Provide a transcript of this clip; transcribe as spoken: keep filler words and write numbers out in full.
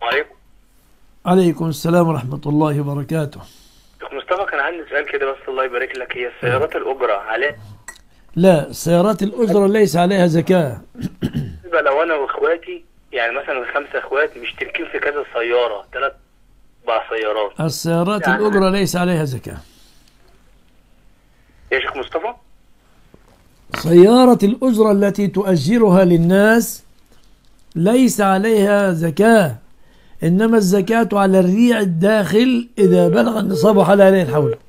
عليكم. عليكم السلام ورحمة الله وبركاته. شيخ مصطفى، كان عندي سؤال كده بس الله يبارك لك. هي السيارات الأجرة عليها لا، سيارات الأجرة ليس عليها زكاة. بالنسبة لو أنا وإخواتي، يعني مثلا خمسة إخوات مشتركين في كذا سيارة، ثلاث أربع سيارات، السيارات يعني الأجرة ليس عليها زكاة. يا شيخ مصطفى؟ سيارة الأجرة التي تؤجرها للناس ليس عليها زكاة، إنما الزكاة على الريع الداخل إذا بلغ النصاب وحال عليه الحول.